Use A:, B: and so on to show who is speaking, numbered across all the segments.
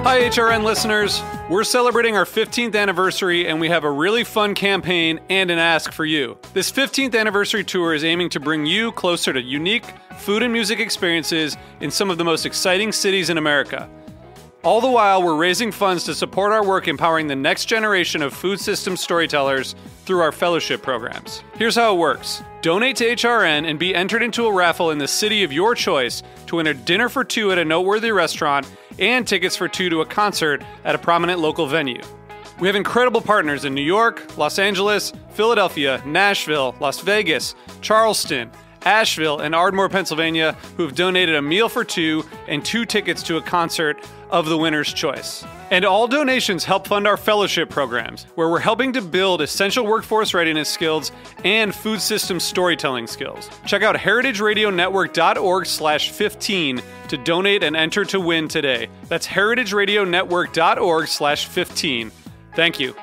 A: Hi, HRN listeners. We're celebrating our 15th anniversary, and we have a really fun campaign and an ask for you. This 15th anniversary tour is aiming to bring you closer to unique food and music experiences in some of the most exciting cities in America. All the while, we're raising funds to support our work empowering the next generation of food system storytellers through our fellowship programs. Here's how it works. Donate to HRN and be entered into a raffle in the city of your choice to win a dinner for two at a noteworthy restaurant and tickets for two to a concert at a prominent local venue. We have incredible partners in New York, Los Angeles, Philadelphia, Nashville, Las Vegas, Charleston, Asheville, and Ardmore, Pennsylvania, who have donated a meal for two and two tickets to a concert of the winner's choice. And all donations help fund our fellowship programs, where we're helping to build essential workforce readiness skills and food system storytelling skills. Check out heritageradionetwork.org/15 to donate and enter to win today. That's heritageradionetwork.org/15. Thank you.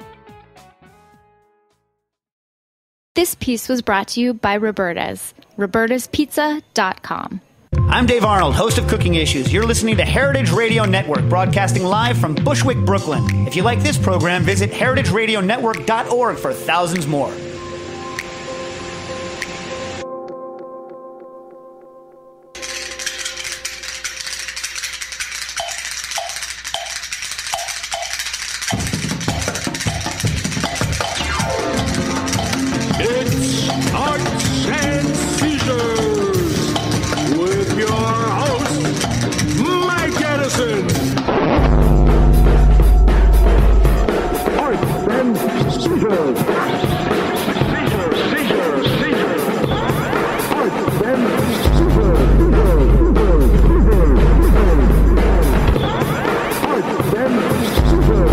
B: This piece was brought to you by Roberta's, robertaspizza.com.
C: I'm Dave Arnold, host of Cooking Issues. You're listening to Heritage Radio Network, broadcasting live from Bushwick, Brooklyn. If you like this program, visit heritageradionetwork.org for thousands more.
D: It's Arts and Seizures with your host, Mike Edison. Arts and Seizures. Seizures, seizures, seizures. Arts and Seizures. Arts and Seizures.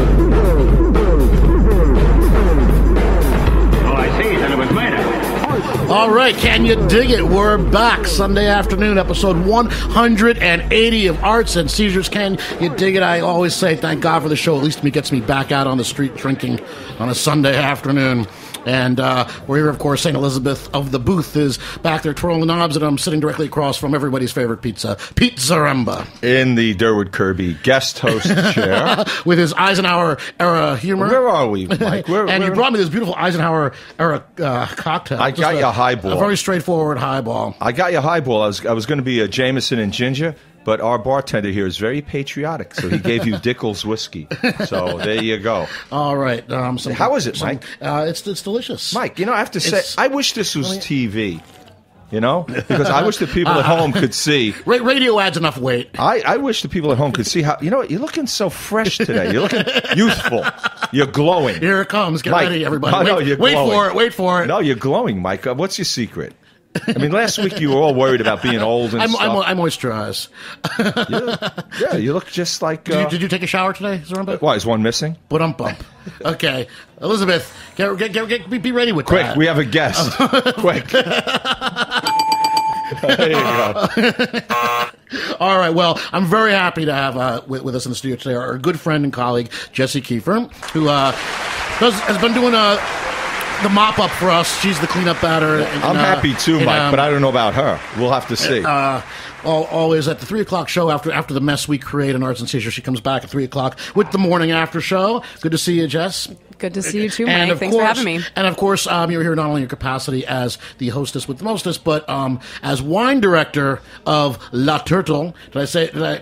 D: Oh, I see. Then it was murder.
E: All right, can you dig it? We're back Sunday afternoon, episode 180 of Arts and Seizures. Can you dig it? I always say thank God for the show. At least it gets me back out on the street drinking on a Sunday afternoon. And we're here, of course. St. Elizabeth of the Booth is back there twirling the knobs, and I'm sitting directly across from everybody's favorite pizza, Pizzaremba.
F: In the Durwood Kirby guest host chair.
E: With his Eisenhower-era humor.
F: Where are we, Mike?
E: And you brought me this beautiful Eisenhower-era cocktail.
F: I got you a highball.
E: A very straightforward highball.
F: I got you a highball. I was going to be a Jameson and ginger, but our bartender here is very patriotic, so he gave you Dickel's whiskey. So there you go.
E: All right.
F: How is it, Mike?
E: It's delicious.
F: Mike, I have to say, I wish this was TV. Because I wish the people at home could see.
E: Radio adds enough weight.
F: I wish the people at home could see how, you're looking so fresh today. You're looking youthful. You're glowing.
E: Here it comes. Get
F: Mike,
E: ready, everybody.
F: No,
E: Wait for it.
F: No, you're glowing, Mike. What's your secret? I mean, last week you were all worried about being old and stuff.
E: I moisturize.
F: Yeah, you look just like...
E: Did you take a shower today, Zarumba?
F: Why, is one missing?
E: Bump. Okay. Elizabeth, be ready with
F: Quick,
E: that.
F: we have a guest. Quick. There you go.
E: All right, well, I'm very happy to have with us in the studio today our good friend and colleague, Jess Kiefer, who has been doing the mop-up for us. She's the cleanup batter.
F: I'm happy too, Mike, but I don't know about her. We'll have to see.
E: Always at the 3 o'clock show after the mess we create in Arts and Seizures. She comes back at 3 o'clock with the morning after show. Good to see you, Jess.
G: Good to see you too, Mike. Thanks for having me.
E: And of course, you're here not only in your capacity as the hostess with the mostest, but as wine director of La Turtle. Did I say Le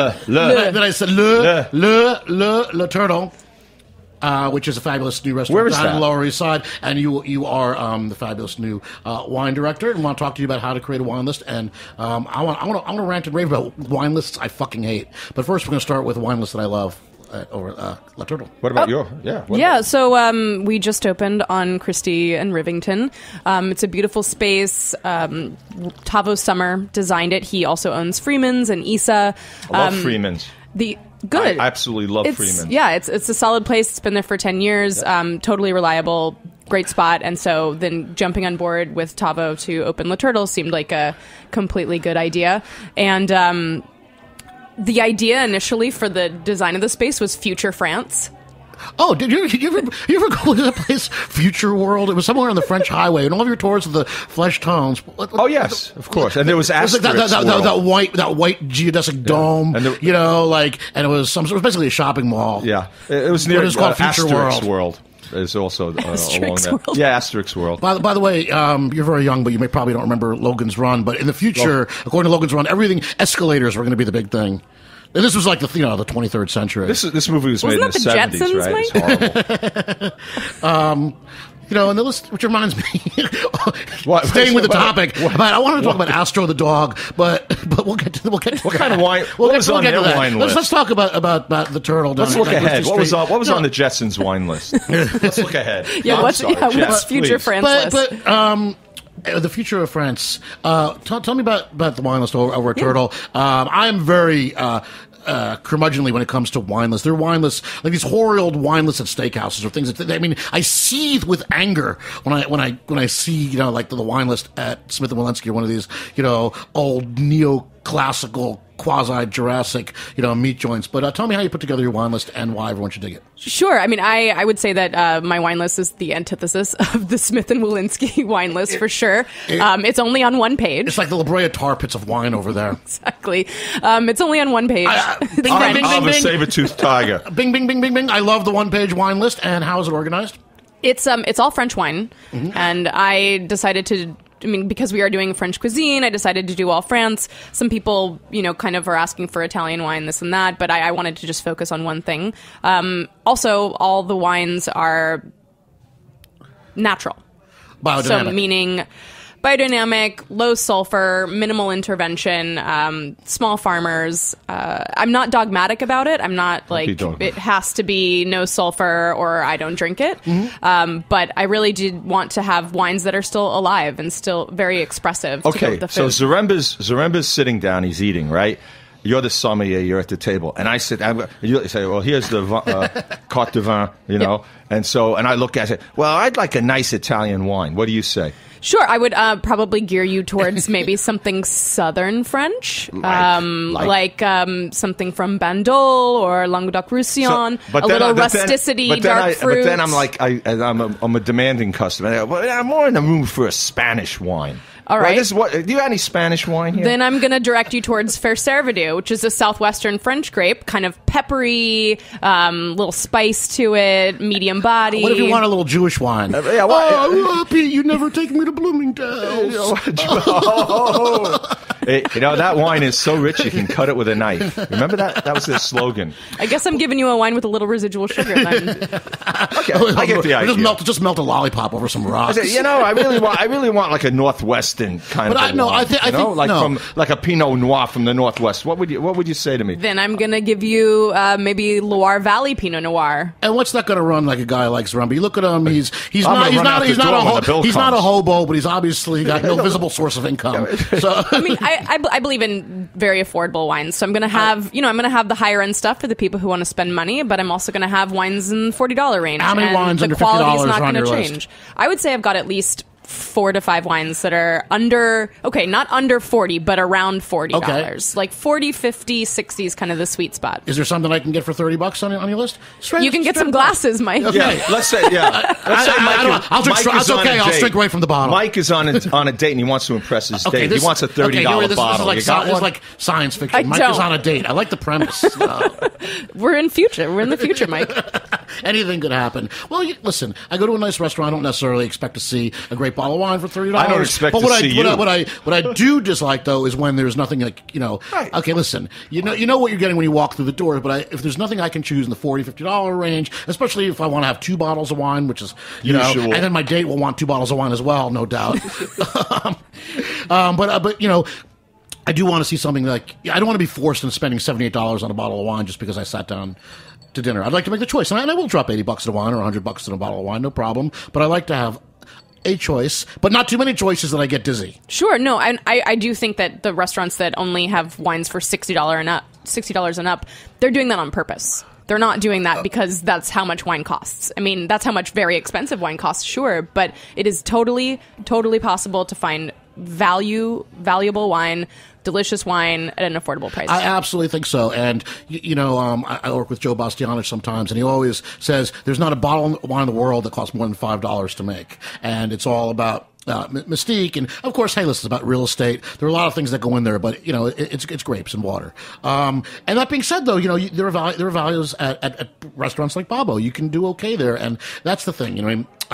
E: Turtle? Which is a fabulous new restaurant down on the Lower East Side, and you are the fabulous new wine director. And I want to talk to you about how to create a wine list. And I want to rant and rave about wine lists I fucking hate. But first, we're going to start with a wine list that I love over La Turtle.
F: What about your?
G: So we just opened on Christie and Rivington. It's a beautiful space. Tavo Summer designed it. He also owns Freeman's and Isa.
F: I love Freeman's.
G: Good.
F: I absolutely love Freeman.
G: Yeah, it's a solid place. It's been there for 10 years. Totally reliable, great spot. And so then jumping on board with Tavo to open La Turtle seemed like a completely good idea. And the idea initially for the design of the space was Future France.
E: Oh, did you ever go to that place, Future World? It was somewhere on the French highway, and all of your tours of the flesh tones.
F: Oh yes, of course. And there was Asterix
E: that white geodesic dome, and and it was basically a shopping mall.
F: Yeah, it was near.
E: It was called Future
F: Asterix World. Is also along that.
G: World.
F: Yeah, Asterix World.
E: By the way, you're very young, but you probably don't remember Logan's Run. But in the future, according to Logan's Run, escalators were going to be the big thing. And this was like the 23rd century.
F: This movie was made in the 70s,
G: Jetsons,
F: right? It's horrible.
E: And the list, which reminds me,
F: Staying
E: with the topic, I wanted to talk about Astro the dog, but we'll get to what
F: kind of wine? What was on their wine list?
E: Let's talk about the turtle.
F: Let's look ahead. What was on the Jetsons wine list? Let's look ahead.
G: What's future France list?
E: The future of France. Tell me about the wine list over at Turtle. I am very curmudgeonly when it comes to wine lists. They're wine lists, like these hoary old wine lists at steakhouses or things. I seethe with anger when I see like the wine list at Smith and Wollensky or one of these old neoclassical quasi-Jurassic meat joints. But tell me how you put together your wine list and why everyone should dig it.
G: Sure. I mean, I would say that my wine list is the antithesis of the Smith and Wollensky wine list for sure. It's only on one page.
E: It's like the La Brea tar pits of wine over there.
G: Exactly. It's only on one page.
F: I'm a saber-toothed tiger.
E: Bing, bing, bing, bing, bing. I love the one-page wine list. And how is it organized?
G: It's all French wine, and I decided to. I mean, because we are doing French cuisine, I decided to do all France. Some people, kind of are asking for Italian wine, this and that, but I wanted to just focus on one thing. Also, all the wines are natural.
E: Biodynamic.
G: So meaning biodynamic, low sulfur, minimal intervention, small farmers. I'm not dogmatic about it. I'm not like it has to be no sulfur or I don't drink it. But I really did want to have wines that are still alive and still very expressive.
F: Okay,
G: to go with the
F: so
G: food.
F: Zaremba's sitting down. He's eating, right? You're the sommelier. You're at the table, and I sit. You say, "Well, here's the carte de vin,"
G: Yep.
F: and I look at it. Well, I'd like a nice Italian wine. What do you say?
G: Sure, I would probably gear you towards maybe something Southern French, like something from Bandol or Languedoc-Roussillon, a little rusticity, dark fruits.
F: But then I'm like, I'm a demanding customer. I'm more in the mood for a Spanish wine.
G: All right.
F: Do you have any Spanish wine here?
G: Then I'm going to direct you towards Fair Cervidou, which is a southwestern French grape, kind of peppery, little spice to it, medium body.
E: What if you want a little Jewish wine? Pete, you never take me to Bloomingdale's.
F: That wine is so rich you can cut it with a knife. Remember that? That was their slogan.
G: I guess I'm giving you a wine with a little residual sugar then.
F: Okay, I get the idea.
E: Just melt a lollipop over some rocks.
F: I really want like a Northwestern kind of wine. I think from like a Pinot Noir from the Northwest. What would you say to me?
G: Then I'm gonna give you maybe Loire Valley Pinot Noir.
E: And what's that gonna run like a guy like Zaremba? You look at him; he's not a hobo, but he's obviously got no visible source of income. So
G: I mean, I believe in very affordable wines, so I'm gonna have the higher end stuff for the people who want to spend money, but I'm also gonna have wines in the $40 range.
E: How many wines under $50
G: the quality's not
E: on
G: gonna
E: your
G: change.
E: list?
G: I would say I've got at least 4 to 5 wines that are not under 40, but around $40.
E: Okay.
G: Like 40, 50, 60 is kind of the sweet spot.
E: Is there something I can get for $30 on your list?
G: You can get some glasses, Mike.
E: Okay.
F: Yeah, let's say Mike.
E: I'll drink right from the bottle.
F: Mike is on a date and he wants to impress his date. He wants a $30 bottle.
E: This is like science fiction. Mike is on a date. I like the premise.
G: We're in the future, Mike.
E: Anything could happen. Well, listen, I go to a nice restaurant. I don't necessarily expect to see a great bottle of wine for $30.
F: I don't expect to see you.
E: What I do dislike, though, is when there's nothing like,
F: Right.
E: Okay, listen, you know what you're getting when you walk through the door, but if there's nothing I can choose in the $40, $50 range, especially if I want to have 2 bottles of wine, which is,
F: Usual.
E: and then my date will want 2 bottles of wine as well, no doubt. But I do want to see something like, I don't want to be forced into spending $78 on a bottle of wine just because I sat down to dinner. I'd like to make the choice, and I will drop $80 on wine or $100 on a bottle of wine, no problem. But I like to have a choice, but not too many choices that I get dizzy.
G: Sure, no, and I do think that the restaurants that only have wines for $60 and up, they're doing that on purpose. They're not doing that because that's how much wine costs. I mean, that's how much very expensive wine costs, sure, but it is totally, totally possible to find valuable wine, delicious wine at an affordable price.
E: I absolutely think so. And, I work with Joe Bastianich sometimes, and he always says there's not a bottle of wine in the world that costs more than $5 to make. And it's all about mystique, and of course, hey, listen, it's about real estate. There are a lot of things that go in there, but it's grapes and water. And that being said, though, there are values at restaurants like Babbo. You can do okay there, and that's the thing.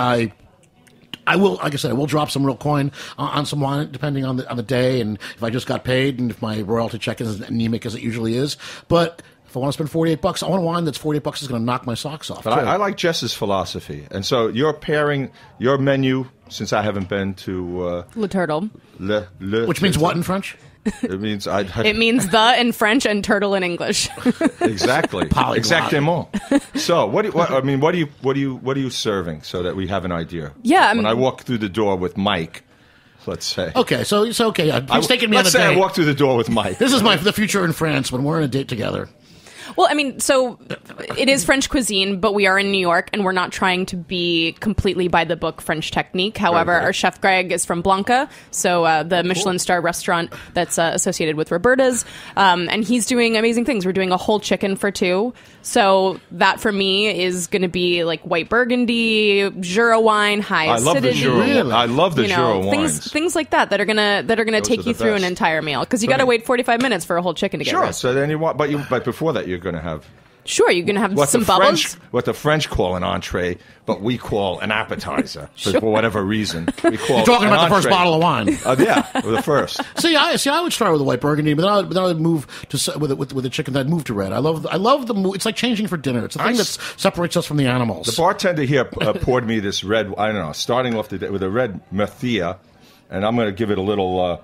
E: I will, like I said, I will drop some real coin on some wine, depending on the day, and if I just got paid, and if my royalty check is as anemic as it usually is. But if I want to spend $48, I want a wine that's $48 is going to knock my socks off.
F: But I like Jess's philosophy, and so you're pairing your menu. Since I haven't been to
G: Le Turtle,
E: which means what in French?
F: It means
G: it means the in French and turtle in English.
F: Exactly, exactement. So what are you serving so that we have an idea?
G: Yeah,
F: when I walk through the door with Mike, let's say.
E: Okay, so it's okay. He's taking me on a date.
F: Let's say I walk through the door with Mike.
E: This is the future in France when we're on a date together.
G: Well, so it is French cuisine, but we are in New York, and we're not trying to be completely by the book French technique. However, our chef Greg is from Blanca, so the Michelin star restaurant that's associated with Roberta's, and he's doing amazing things. We're doing a whole chicken for two, so that for me is going to be like white Burgundy, Jura wine, high acidity.
F: I love the Jura wines.
G: Things like that are gonna take you through an entire meal, because you got to wait 45 minutes for a whole chicken to get roasted.
F: So then but before that you're going to have.
G: Sure, you're going to have some bubbles.
F: What the French call an entree, but we call an appetizer. For whatever reason. We call
E: You're talking about the first bottle of wine.
F: Yeah, the first.
E: I would start with a white Burgundy, but then I would move to with a chicken. I'd move to red. I love the move. It's like changing for dinner. It's the thing that separates us from the animals.
F: The bartender here poured me this red, I don't know, starting off the day with a red Murcia, and I'm going to give it a little...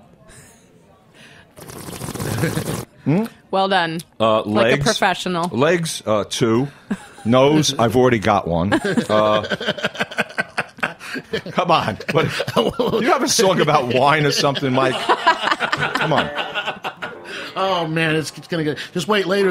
G: Well done.
F: Legs,
G: like a professional.
F: Legs, 2. Nose, I've already got one. Come on. Do you have a song about wine or something, Mike? Come on.
E: Oh, man, it's going to get... Just wait later,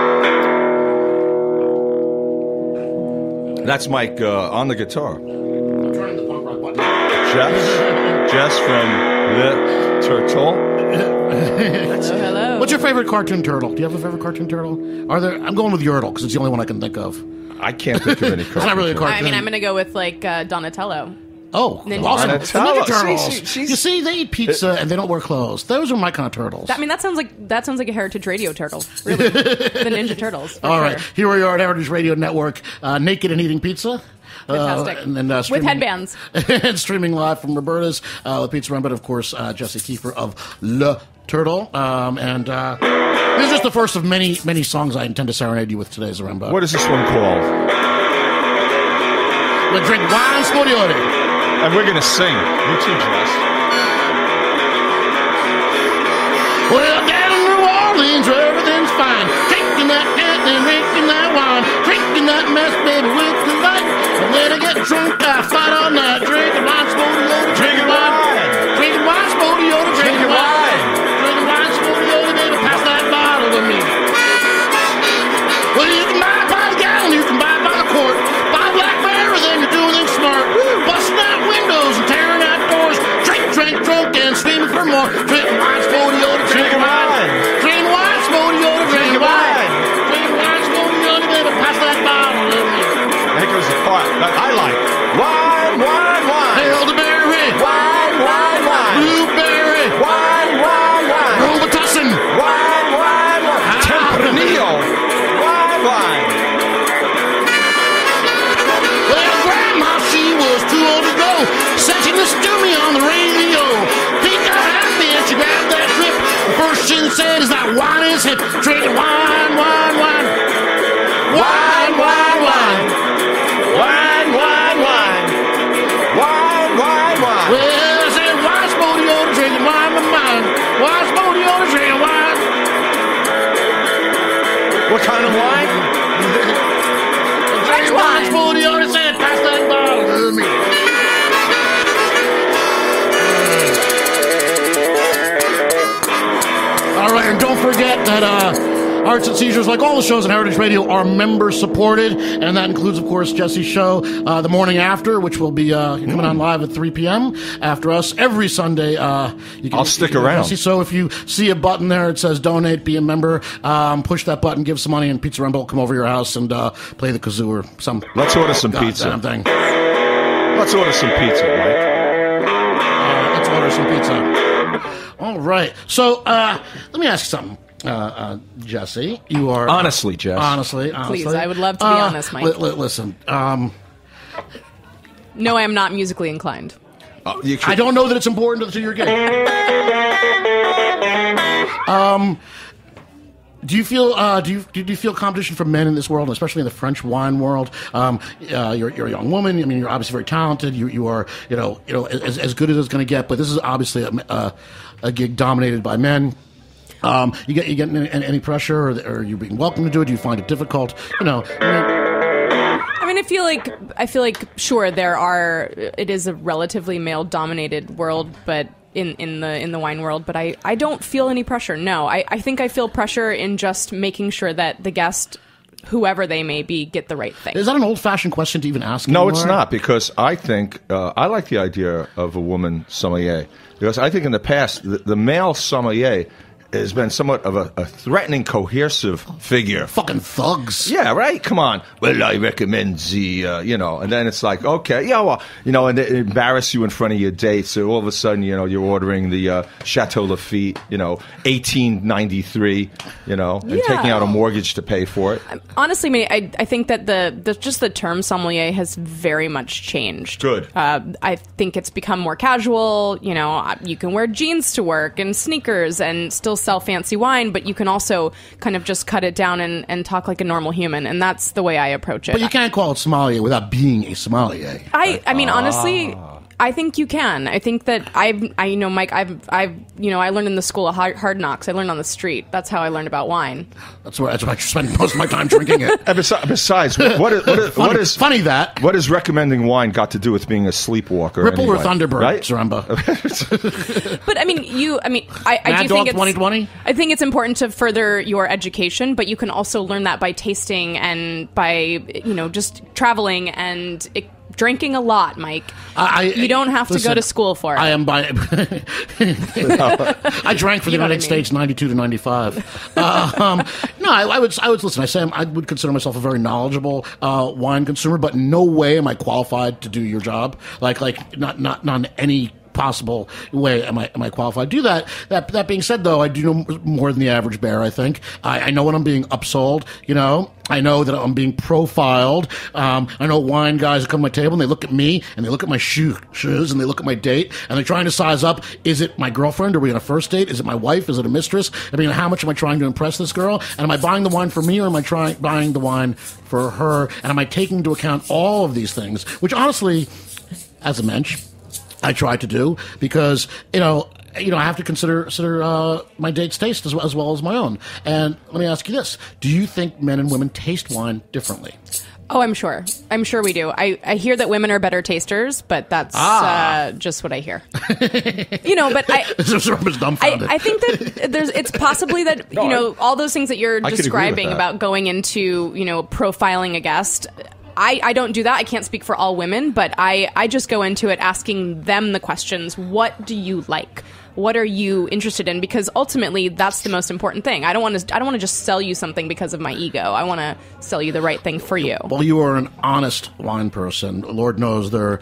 E: though.
F: That's Mike on the guitar.
E: I'm turning the punk rock button.
F: Jess from Le Turtle.
G: Hello.
E: What's your favorite cartoon turtle? Do you have a favorite cartoon turtle? I'm going with Yertle because it's the only one I can think of.
F: I can't think of any cartoon.
E: It's not really a cartoon.
G: I'm going to go with
E: Oh,
G: Donatello.
E: awesome.
F: Ninja
E: Turtles. You see, they eat pizza and they don't wear clothes. Those are my kind of turtles.
G: That sounds like a Heritage Radio turtle. Really, the Ninja Turtles.
E: All right, here we are at Heritage Radio Network, naked and eating pizza.
G: Fantastic.
E: With
G: headbands.
E: And streaming live from Roberta's with Pizza Run, but of course, Jess Kiefer of Le Turtle. This is just the first of many, many songs I intend to serenade you with today, Zaremba.
F: What is this one called?
E: We drink wine spodiore.
F: And we're going to sing. You too, Jess.
E: Well, down in New Orleans where everything's fine. Drinking that cat and drinking that wine. Drinking that mess, baby, with the light. And then I get drunk, I fight all night. Drinking wine spodiore. Drinking wine. Drinking wine spodiore. Drinking wine. Drinking wine spodiore, baby, pass that bottle to me. Well, you can buy it by the gallon, you can buy it by the quart. Buy Blackberry, then you're doing it smart. Busting out windows and tearing out doors. Drink, drunk, and screaming for more. Drinking wine spodiore. Drinking wine. Drinking wine spodiore. Drinking wine. Drinking wine spodiore, baby, pass that bottle to me.
F: That goes the part that I like. Wine, wine, wine.
E: Elderberry.
F: Wine, wine, wine.
E: Blueberry.
F: Wine, wine, wine.
E: Robitussin.
F: Wine, wine, wine. Tempranillo. Wine, wine.
E: Well, Grandma, she was too old to go. Said she listened to me on the radio. He got happy and she grabbed that grip. The first she said is that wine is hip. Drinking wine, wine, wine. Wine, wine, wine.
F: Wine, wine, wine. Wine, wine, wine.
E: Well, I said wine spodiore, drinking wine with mine. Wine spodiore, drinking wine.
F: What kind of wine?
E: Drinking wine spodiore, said pass that bottle to me. All right, and don't forget that Arts and Seizures, like all the shows on Heritage Radio, are member-supported, and that includes, of course, Jesse's show, The Morning After, which will be coming on live at 3 p.m. after us every Sunday.
F: I'll stick around.
E: Jesse, so if you see a button there, it says donate, be a member, push that button, give some money, and Pizza Rumble will come over your house and play the kazoo or some.
F: Let's order some pizza.
E: Thing.
F: Let's order some pizza, Mike.
E: Let's order some pizza. All right. So let me ask you something. Jesse, you are...
F: Honestly, Jess.
E: Honestly.
G: Please, I would love to be honest, Mike.
E: Listen.
G: No, I am not musically inclined.
E: I don't know that it's important to your game. Do you feel competition from men in this world, especially in the French wine world? You're a young woman. I mean, you're obviously very talented. You are as good as it's going to get. But this is obviously a gig dominated by men. You get any pressure, or are you being welcome to do it? Do you find it difficult?
G: I feel like sure it is a relatively male dominated world, but in the wine world, but I don't feel any pressure. No, I think I feel pressure in just making sure that the guest, whoever they may be, get the right thing.
E: Is that an old-fashioned question to even ask?
F: No,
E: anymore?
F: It's not, because I think I like the idea of a woman sommelier, because I think in the past the male sommelier has been somewhat of a threatening, coercive figure.
E: Fucking thugs.
F: Yeah, right? Come on. Well, I recommend the, and then it's like, okay, yeah, well, and they embarrass you in front of your dates. So all of a sudden, you're ordering the Chateau Lafite, 1893, and taking out a mortgage to pay for it.
G: Honestly, I think that the term sommelier has very much changed.
F: Good.
G: I think it's become more casual. You can wear jeans to work and sneakers and still sell fancy wine, but you can also kind of just cut it down and talk like a normal human, and that's the way I approach it.
E: But you can't call it sommelier without being a sommelier.
G: I mean, honestly, I think you can. I think that Mike, I learned in the school of hard knocks. I learned on the street. That's how I learned about wine.
E: That's why I spend most of my time drinking it.
F: And besides, what has recommending wine got to do with being a sleepwalker?
E: Ripple
F: anyway?
E: Or Thunderbird,
F: right?
E: Zaremba.
G: But I do think
E: 2020?
G: I think it's important to further your education, but you can also learn that by tasting and by just traveling and drinking a lot, Mike. You don't have to go to school for it.
E: I am by. I drank for the United States 92 to 95. No, I would listen. I would consider myself a very knowledgeable wine consumer, but in no way am I qualified to do your job. Like not in any possible way am I qualified to do that. That being said, though, I do know more than the average bear, I think. I know when I'm being upsold, I know that I'm being profiled. I know wine guys that come to my table and they look at me and they look at my shoes and they look at my date and they're trying to size up. Is it my girlfriend? Are we on a first date? Is it my wife? Is it a mistress? I mean, how much am I trying to impress this girl? And am I buying the wine for me or am I buying the wine for her? And am I taking into account all of these things, which honestly, as a mensch, I try to do because, I have to consider my date's taste as well as my own. And let me ask you this. Do you think men and women taste wine differently?
G: Oh, I'm sure. I'm sure we do. I hear that women are better tasters, but that's just what I hear. But I think that it's possibly that, all those things that you're describing about going into, profiling a guest. I don't do that. I can't speak for all women, but I just go into it asking them the questions. What do you like? What are you interested in? Because ultimately, that's the most important thing. I don't want to just sell you something because of my ego. I want to sell you the right thing for you.
E: Well, you are an honest wine person. Lord knows they're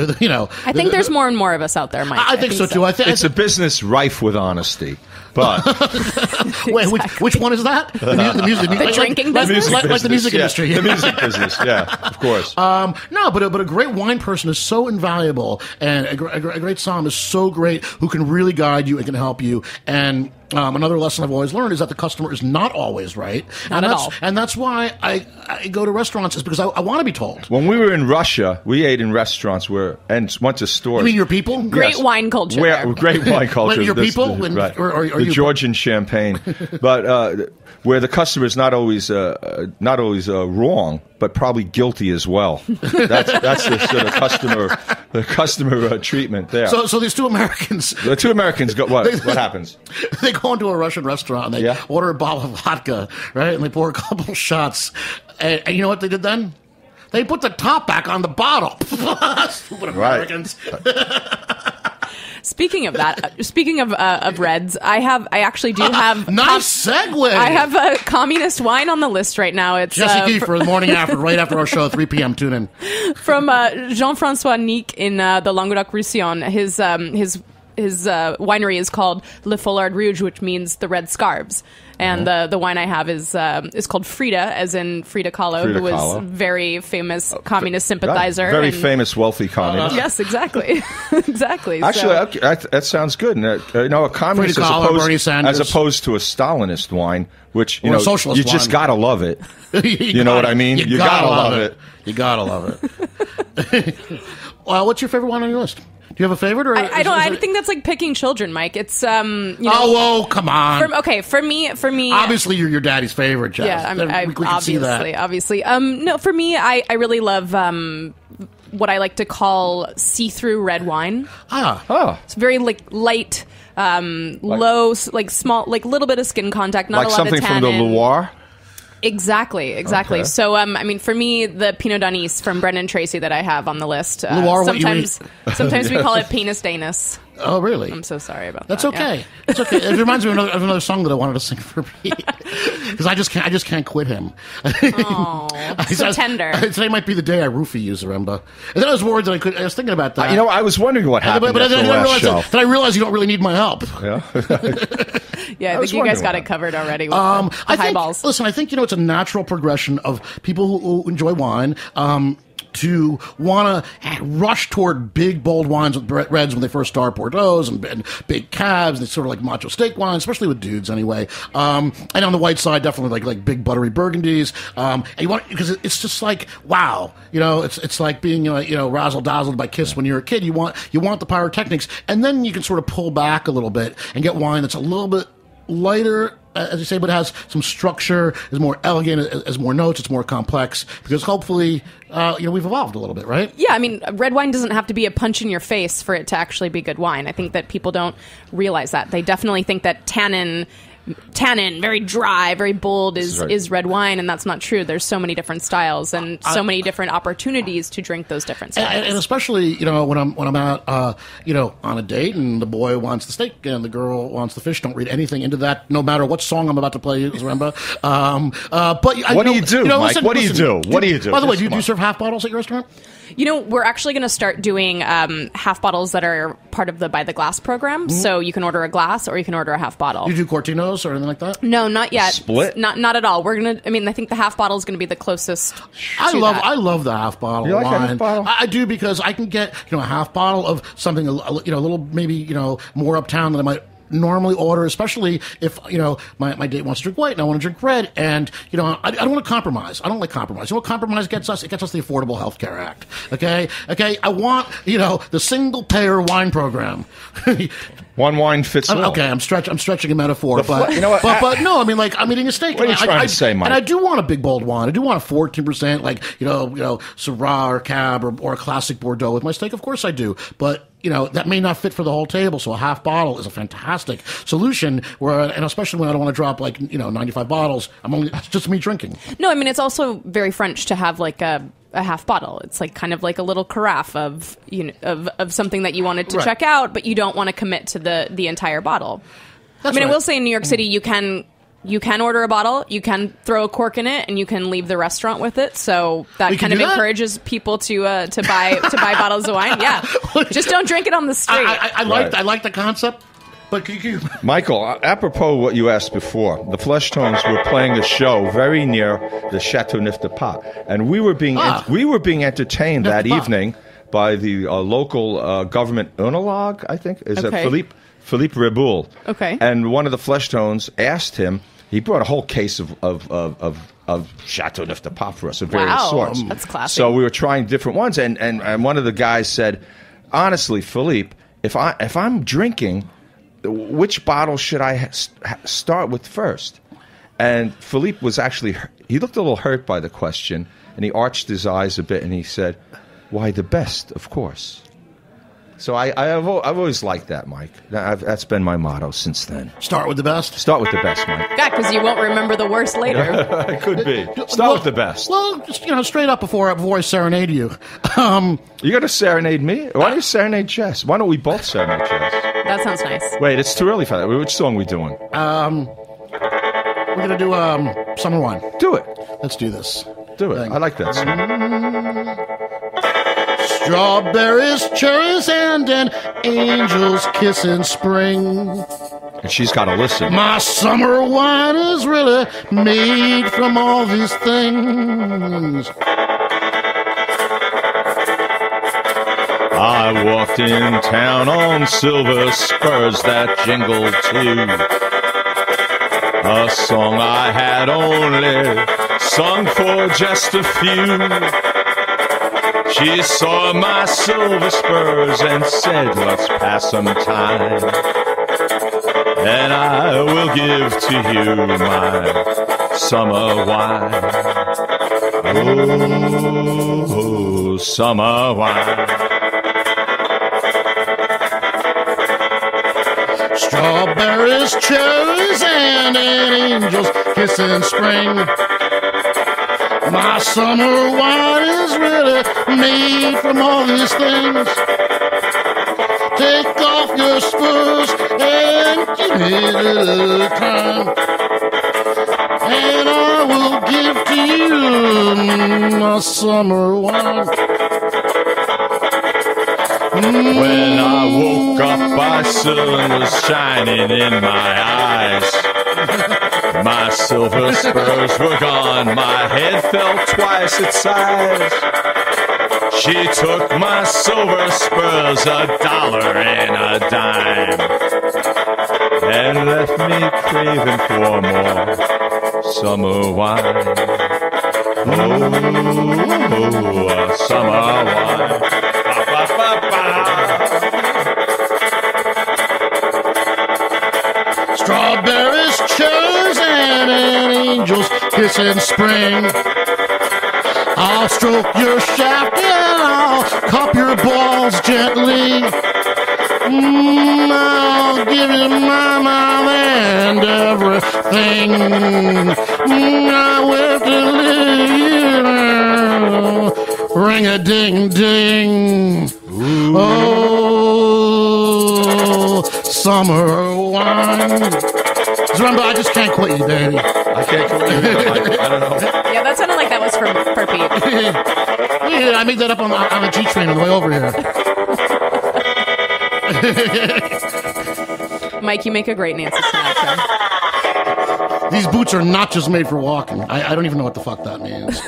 G: I think there's more and more of us out there, Mike.
E: I think so too.
F: It's a business rife with honesty. But
E: wait, which one is that? The music,
G: drinking business,
E: like the music industry,
F: the music business. Yeah, of course.
E: No, but a great wine person is so invaluable, and a great somm is so great who can really guide you and can help you. And another lesson I've always learned is that the customer is not always right.
G: Not at all.
E: And that's why I go to restaurants, is because I want to be told.
F: When we were in Russia, we ate in restaurants and went to stores.
E: You mean your people?
G: Great wine culture.
F: Great wine culture.
E: Your people?
F: Right.
E: Or
F: the Georgian champagne. But where the customer is not always wrong, but probably guilty as well. That's the sort of customer customer treatment there.
E: So these two Americans.
F: The two Americans go. What happens?
E: They go into a Russian restaurant and they order a bottle of vodka, right? And they pour a couple shots. And you know what they did then? They put the top back on the bottle. Stupid Americans.
G: Speaking of that, speaking of Reds, I actually do have
E: nice segue.
G: I have a communist wine on the list right now. It's
E: Jesse Kiefer, the morning after, right after our show, 3 p.m. Tune in.
G: From Jean-François Nique in the Languedoc-Roussillon. His winery is called Le Foulard Rouge, which means the red scarves. And the wine I have is called Frida, as in Frida Kahlo, who was a very famous communist sympathizer.
F: Very famous, wealthy communist.
G: Yes, exactly. Exactly.
F: Actually, that sounds good. A communist as opposed to a Stalinist wine, which you just gotta love it. You know what I mean? You gotta love it.
E: You gotta love it. Well, what's your favorite wine on your list? Do you have a favorite? Or
G: I think that's like picking children, Mike. It's
E: oh, come on.
G: For me.
E: Obviously, you're your daddy's favorite, Jess.
G: Yeah,
E: we can see that.
G: Obviously. No, for me, I really love what I like to call see-through red wine. It's very light, low, small, little bit of skin contact, not a lot of tannin.
F: Like something from the Loire.
G: Exactly.
F: Okay.
G: So, for me, the Pinot d'Anis from Brendan Tracy that I have on the list.
E: Loire,
G: sometimes we call it Penis Danus.
E: Oh, really?
G: I'm so sorry about
E: that.
G: That's
E: okay. Yeah. It's okay. It reminds me of another song that I wanted to sing for Pete. Because I just can't quit him.
G: Oh, so tender.
E: Today might be the day I roofie you, Zaremba. And then I was worried that I was thinking about that.
F: I was wondering what happened
E: but
F: after the last show.
E: Then I realized you don't really need my help.
F: Yeah.
G: Yeah, I think you guys got it covered already with the high balls.
E: Listen, I think, it's a natural progression of people who enjoy wine, to want to rush toward big, bold wines with reds when they first start, Bordeaux and big cabs, and it's sort of like macho steak wine, especially with dudes anyway. And on the white side, definitely like big buttery burgundies. And you want, because it's just like, wow, it's like being razzle dazzled by Kiss when you're a kid. You want the pyrotechnics, and then you can sort of pull back a little bit and get wine that's a little bit lighter, as you say, but has some structure, is more elegant, has more notes, it's more complex, because hopefully, we've evolved a little bit, right?
G: Yeah, red wine doesn't have to be a punch in your face for it to actually be good wine. I think that people don't realize that. They definitely think that tannin, very dry, very bold is red wine, and that's not true. There's so many different styles and so many different opportunities to drink those different styles.
E: And especially, when I'm out, on a date and the boy wants the steak and the girl wants the fish, don't read anything into that, no matter what song I'm about to play, Zaremba. But
F: what do you do, Mike? What do you do? What do you do?
E: By the way, do you serve half bottles at your restaurant?
G: We're actually going to start doing half bottles that are part of the By the Glass program. Mm-hmm. So you can order a glass or you can order a half bottle.
E: You do Cortinos or anything like that?
G: No, not yet.
F: Split?
G: Not at all. We're going to, I think the half bottle is going to be the closest
E: I love the half bottle.
F: You like
E: wine.
F: a half bottle?
E: I do, because I can get, a half bottle of something, a little maybe, more uptown than I might normally order, especially if my date wants to drink white and I want to drink red, and I don't want to compromise. I don't like compromise. What compromise gets us? It gets us the Affordable Health Care Act. Okay. I want the single payer wine program.
F: One wine fits all.
E: Okay, I'm stretching a metaphor, but
F: you know what?
E: But no, I'm eating a steak.
F: What are you trying to say, Mike?
E: And I do want a big bold wine. I do want a 14%, like Syrah or Cab or a classic Bordeaux with my steak. Of course I do, but that may not fit for the whole table. So a half bottle is a fantastic solution. And especially when I don't want to drop 95 bottles. It's just me drinking.
G: No, it's also very French to have like a half bottle. It's like kind of like a little carafe of of something that you wanted to check out, but you don't want to commit to the entire bottle.
E: That's
G: I will say in New York City you can order a bottle, you can throw a cork in it, and you can leave the restaurant with it. So that kind of encourages people to buy bottles of wine. Yeah, just don't drink it on the street.
E: I like the concept. But
F: Michael, apropos what you asked before, the Flesh Tones were playing a show very near the Chateau Neuf de Pas, and we were being entertained that evening by the local government oenologue, I think, Philippe Reboul.
G: Okay.
F: And one of the Flesh Tones asked him. He brought a whole case of Chateau Neuf de Pas for us of various sorts.
G: That's classic.
F: So we were trying different ones, and one of the guys said, honestly, Philippe, if I'm drinking, which bottle should I start with first? And Philippe was he looked a little hurt by the question, and he arched his eyes a bit, and he said, why, the best, of course. So I've always liked that, Mike. That's been my motto since then.
E: Start with the best?
F: Start with the best, Mike.
G: Yeah, because you won't remember the worst later.
F: It could be. Start with the best.
E: Well, just, straight up before I serenade you.
F: You're going to serenade me? Why don't you serenade Jess? Why don't we both serenade Jess?
G: That sounds nice.
F: Wait, it's too early for that. Which song are we doing?
E: We're going to do Summer Wine.
F: Do it.
E: Let's do this.
F: Do it. I like that song.
E: Strawberries, cherries, and an angel's kiss in spring.
F: And she's got to listen.
E: My summer wine is really made from all these things.
F: I walked in town on silver spurs that jingled too. A song I had only sung for just a few. She saw my silver spurs and said, let's pass some time. And I will give to you my summer wine. Oh, summer wine.
E: Strawberries, cherries, and an angel's kiss in spring. My summer wine is really made from all these things. Take off your spurs and give me a little time, and I will give to you my summer wine.
F: When I woke up, my sun was shining in my eyes. My silver spurs were gone, my head fell twice its size. She took my silver spurs, $1 and a dime, and left me craving for more summer wine. Oh, summer wine.
E: Strawberries, cherries, and an angel's kiss in spring. I'll stroke your shaft and I'll cup your balls gently. I'll give you my mouth and everything. I will to live. Ring-a-ding-ding. Oh, summer wine. Remember, I just can't quit you, baby.
F: I can't quit you. I don't know.
G: Yeah, that sounded like that was for Pete.
E: Yeah, I made that up on a G train on the way over here.
G: Mike, you make a great Nancy Sinatra.
E: These boots are not just made for walking. I don't even know what the fuck that means.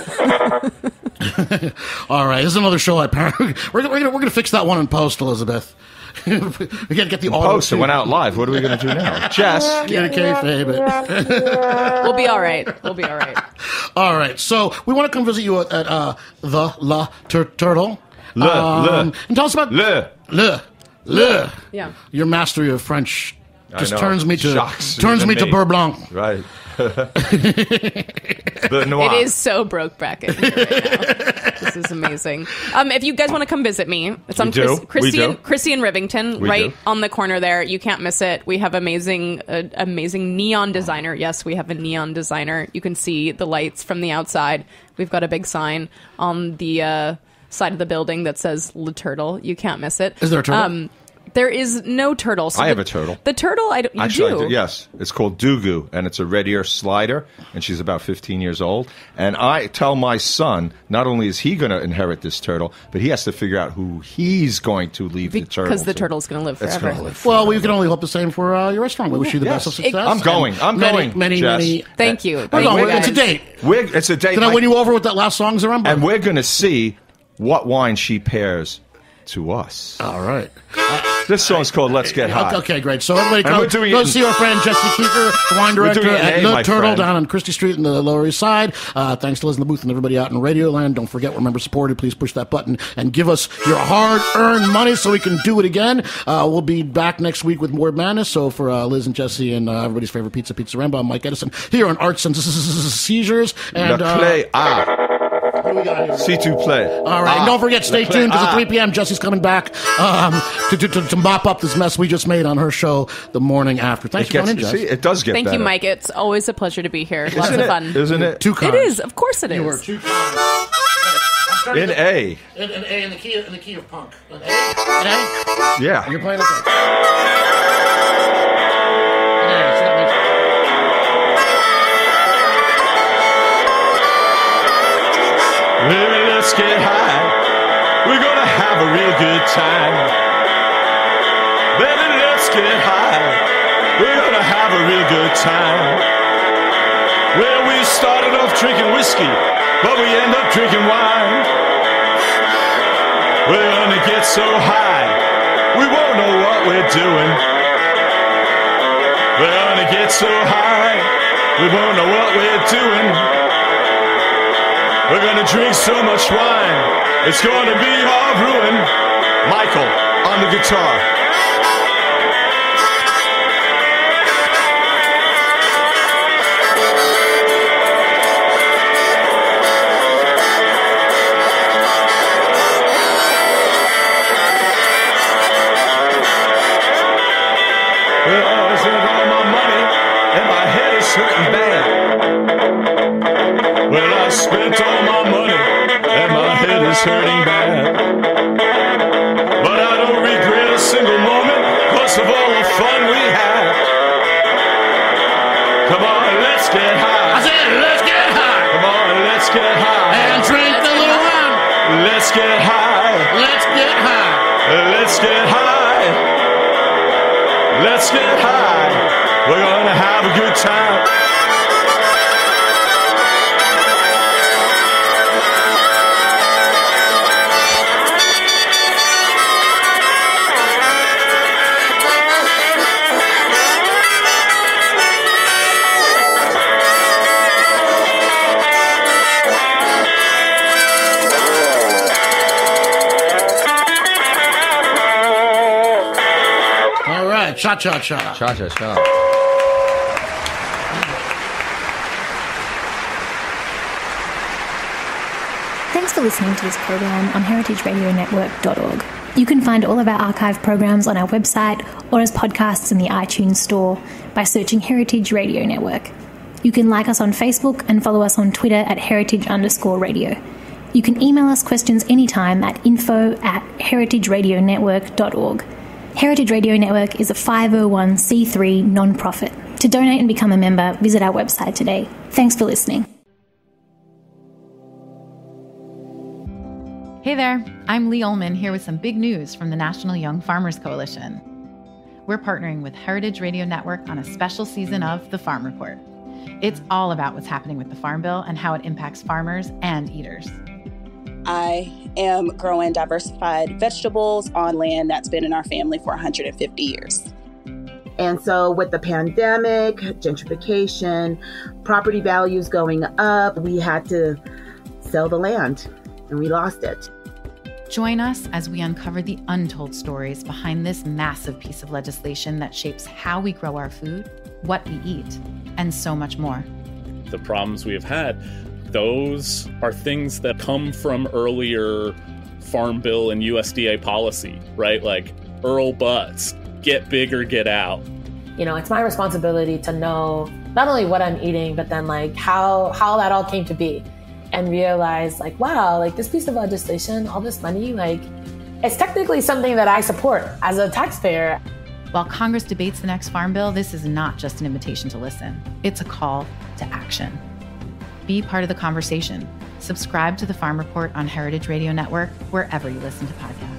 E: All right, this is another show. Apparently, we're gonna fix that one in post, Elizabeth. We gotta get the auto.
F: Post. It went out live. What are we gonna do now, Jess?
E: Get a kayfabe it.
G: We'll be all right. We'll be all right.
E: All right. So we want to come visit you at the La Turtle. And tell us about Le.
G: Yeah.
E: Your mastery of French just turns me to Beurre Blanc.
F: Right. The noir.
G: It is so Brokeback in here right now. This is amazing. If you guys want to come visit me, it's on Chrissy and Rivington, right on the corner there. You can't miss it. We have amazing neon designer. Yes, we have a neon designer. You can see the lights from the outside. We've got a big sign on the side of the building that says Le Turtle. You can't miss it.
E: Is there a turtle?
G: There is no turtle. So
F: I have a turtle.
G: The turtle, I do.
F: Yes. It's called Dugu, and it's a red ear slider, and she's about 15 years old. And I tell my son, not only is he going to inherit this turtle, but he has to figure out who he's going to leave the turtle
G: because the turtle's going to live forever.
E: Well, we can only hope the same for your restaurant. We wish you the best of success.
F: I'm going.
E: Many.
G: Thank you.
E: It's a date.
F: It's a date.
E: Did I win you over with that last song, Zaremba?
F: And we're going to see what wine she pairs to us.
E: All right.
F: This song's called Let's Get High.
E: Okay, great. So everybody go see our friend Jess Kiefer, the wine director at Le Turtle down on Christie Street in the Lower East Side. Thanks to Liz in the booth and everybody out in Radioland. Don't forget, we're member supported. Please push that button and give us your hard-earned money so we can do it again. We'll be back next week with more madness. So for Liz and Jesse and everybody's favorite Pizza Rambo, I'm Mike Edison here on Arts and Seizures. And What do we got here?
F: C2 play.
E: All right. And don't forget, stay tuned because at 3 p.m. Jesse's coming back to mop up this mess we just made on her show the morning after. Thanks for coming in, Jess.
F: See, it does get better.
G: Thank you, Mike. It's always a pleasure to be here. Lots of fun.
F: Isn't it?
E: Too kind.
G: It is. Of course it is.
E: You were too kind.
F: In A.
E: In A, in the key of punk. In A? In A?
F: Yeah.
E: You're playing it.
F: Baby, let's get high. We're gonna have a real good time. Baby, let's get high. We're gonna have a real good time. Well, we started off drinking whiskey, but we end up drinking wine. We're gonna get so high, we won't know what we're doing. We're gonna get so high, we won't know what we're doing. We're gonna drink so much wine, it's gonna be our ruin. Michael on the guitar. Well, I spent all my money and my head is hurting bad. Well, I spent all my money and my head is hurting bad. But I don't regret a single moment because of all the fun we had. Come on, let's get high.
E: I said, let's get high.
F: Come on, let's get high.
E: And drink a little wine.
F: Let's get high.
E: Let's get high.
F: Let's get high. Let's get high. We're gonna have a good time.
E: Cha-cha-cha.
H: Cha-cha-cha.
I: Thanks for listening to this program on heritageradionetwork.org. You can find all of our archive programs on our website or as podcasts in the iTunes store by searching Heritage Radio Network. You can like us on Facebook and follow us on Twitter at heritage_radio. You can email us questions anytime at info@heritageradionetwork.org. Heritage Radio Network is a 501c3 non-profit. To donate and become a member, visit our website today. Thanks for listening.
J: Hey there, I'm Lee Ullman here with some big news from the National Young Farmers Coalition. We're partnering with Heritage Radio Network on a special season of The Farm Report. It's all about what's happening with the Farm Bill and how it impacts farmers and eaters.
K: I am growing diversified vegetables on land that's been in our family for 150 years.
L: And so with the pandemic, gentrification, property values going up, we had to sell the land and we lost it.
J: Join us as we uncover the untold stories behind this massive piece of legislation that shapes how we grow our food, what we eat, and so much more.
M: The problems we have had, those are things that come from earlier Farm Bill and USDA policy, right? Like Earl Butts, get big or get out.
N: You know, it's my responsibility to know not only what I'm eating, but then like how that all came to be and realize like, wow, like this piece of legislation, all this money, like it's technically something that I support as a taxpayer.
J: While Congress debates the next Farm Bill, this is not just an invitation to listen. It's a call to action. Be part of the conversation. Subscribe to the Farm Report on Heritage Radio Network, wherever you listen to podcasts.